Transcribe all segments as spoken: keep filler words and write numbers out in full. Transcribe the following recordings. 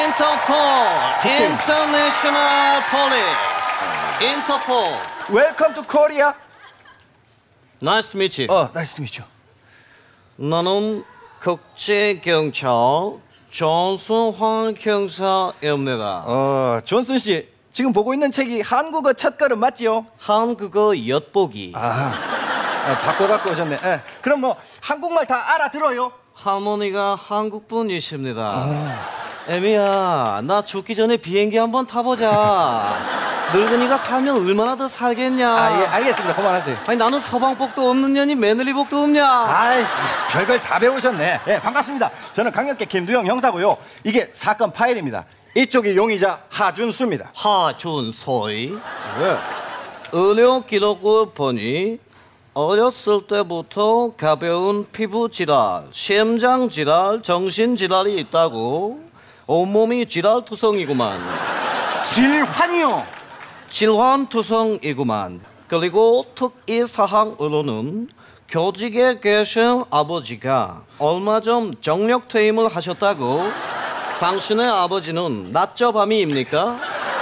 인터폴, 인터내셔널 폴리스, 인터폴. 웰컴 투 코리아. Nice to meet you. 어, 나이스 미죠. 나는 국제경찰 존슨황 경사입니다. 어, 존슨 씨 지금 보고 있는 책이 한국어 첫걸음 맞지요? 한국어 엿보기. 아, 아 바꿔 갖고 오셨네. 예. 그럼 뭐 한국말 다 알아들어요? 할머니가 한국 분이십니다. 아. 애미야, 나 죽기 전에 비행기 한번 타보자. 늙은이가 살면 얼마나 더 살겠냐. 아, 예, 알겠습니다. 그만하세요. 아니 나는 서방복도 없는 년이 며느리복도 없냐. 아이, 참, 별걸 다 배우셨네. 예, 반갑습니다. 저는 강력계 김두영 형사고요. 이게 사건 파일입니다. 이쪽이 용의자 하준수입니다. 하준소이. 왜? 의료 기록을 보니 어렸을 때부터 가벼운 피부 질환, 심장 질환, 정신 질환이 있다고. 온몸이 질환투성이구만. 질환이요? 질환투성이구만. 그리고 특이사항으로는 교직에 계신 아버지가 얼마 전 정력퇴임을 하셨다고. 당신의 아버지는 낮저 밤이입니까?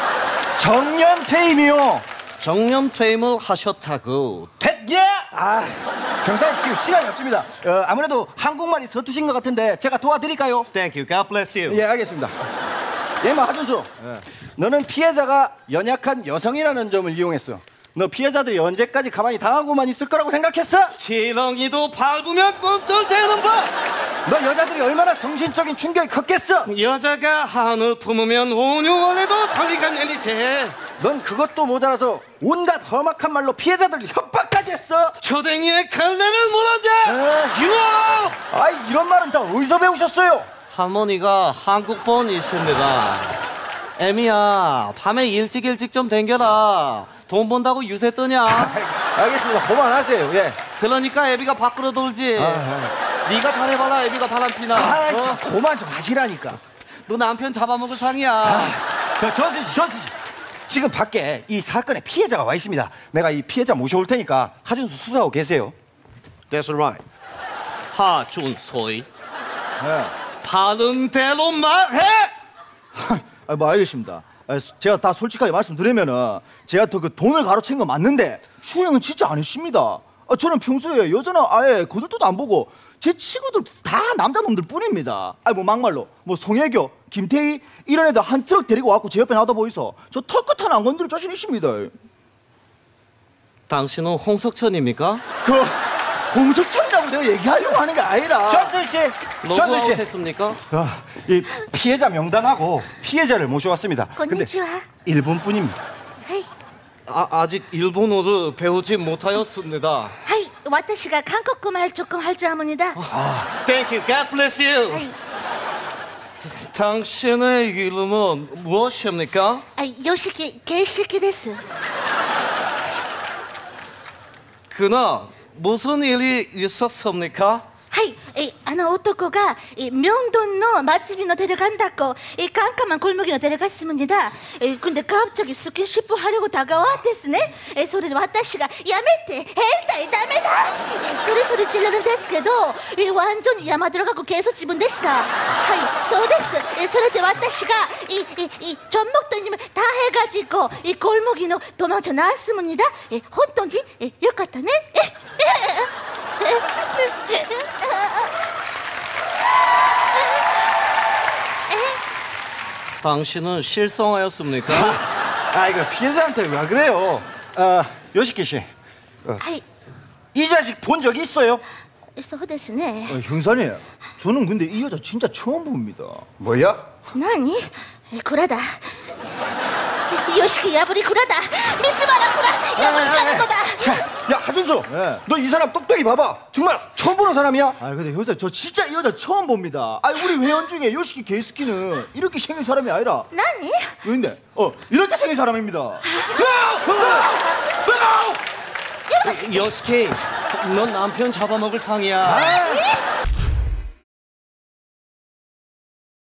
정년퇴임이요? 정년퇴임을 하셨다고. 됐예! 아, 경사님 지금 시간이 없습니다. 어, 아무래도 한국말이 서투신 것 같은데 제가 도와드릴까요? Thank you. God bless you. 예, 알겠습니다. 예마 하준수, 예. 너는 피해자가 연약한 여성이라는 점을 이용했어. 너 피해자들이 언제까지 가만히 당하고만 있을 거라고 생각했어? 지렁이도 밟으면 꿈틀대는 법. 너 여자들이 얼마나 정신적인 충격이 컸겠어? 여자가 한을 품으면 온유원에도 소리가 내리지. 넌 그것도 모자라서 온갖 험악한 말로 피해자들을 협박까지 했어. 초댕이에 칼날을 물었냐. 유어. 아이, 이런 말은 다 어디서 배우셨어요? 할머니가 한국분 있습니다. 애미야, 밤에 일찍 일찍 좀 댕겨라. 돈 번다고 유세 뜨냐? 알겠습니다. 그만하세요. 예. 그러니까 애비가 밖으로 돌지. 아, 아. 네가 잘해봐라. 애비가 바람피나. 아, 어? 참, 그만 좀 하시라니까. 너 남편 잡아먹을 상이야. 아, 그 존슨 씨, 존슨 씨. 지금 밖에 이 사건의 피해자가 와 있습니다. 내가 이 피해자 모셔올 테니까 하준수 수사하고 계세요. That's right. 하준소이. 네. 바른 대로 말해. 아, 뭐 알겠습니다. 아, 제가 다 솔직하게 말씀드리면은 제가 또 그 돈을 가로챈 건 맞는데 추행은 진짜 아니십니다. 아, 저는 평소에 여자는 아예 거들떠도 안 보고 제 친구들 다 남자놈들 뿐입니다. 아, 뭐 막말로 뭐 송혜교, 김태희 이런 애들 한 트럭 데리고 와갖고 제 옆에 놔다 보이소. 저 털끝 하나 안 건드릴 자신 있습니다. 당신은 홍석천입니까? 그 홍석천이라고 내가 얘기하려고 하는 게 아니라. 존슨 씨, 존슨 씨. 했습니까? 아, 이 피해자 명단하고 피해자를 모셔왔습니다. 건니치와. 일 분뿐입니다. 하이, 아, 아직 일본어를 배우지 못하였습니다. 하이, 와타시가 한국말 조금 할 줄 압니다. 아, Thank you. God bless you. 하이, 당신의 이름은 무엇입니까? 아, 요시키 게시키 데스. 그날 무슨 일이 있었습니까? 하이, 이, あの男が이 명동の 맛집으로 데려간다고 이 깜깜한 골목으로 데려갔습니다. 이, 근데 갑자기 스킨십을 하려고 다가왔댔네. 이, それで私がやめて変態ダメだ 이, それそれ 지르는 ですけど 이, 완전히 야마 들어가고 계속 지분でした. 하이, そうです. 이, それで私が 이, 이, 이 전목도님을 다 해가지고 이 골목으로 도망쳐 나왔습니다. 이, 本当に 이, よかったね. 당신은 실성하였습니까? 아, 이거 피해자한테 왜 그래요? 아, 요시키 씨, 어, 하이, 이 자식 본 적 있어요? そうですね. 어, 형사님, 저는 근데 이 여자 진짜 처음 봅니다. 뭐야? 何? 구라다. 요시키 야부리 구라다. 믿지 마라 구라. 야부리 까는 거다. 자, 야 하준수, 네. 너 이 사람 똑똑히 봐봐. 정말 처음 보는 사람이야? 아 근데 형사 저 진짜 이 여자 처음 봅니다. 아니 우리 회원 중에 요시키 게이스키는 이렇게 생긴 사람이 아니라. 何? 왜인데? 어 이렇게 생긴 사람입니다. 여스케, 넌 남편 잡아먹을 상이야. 이?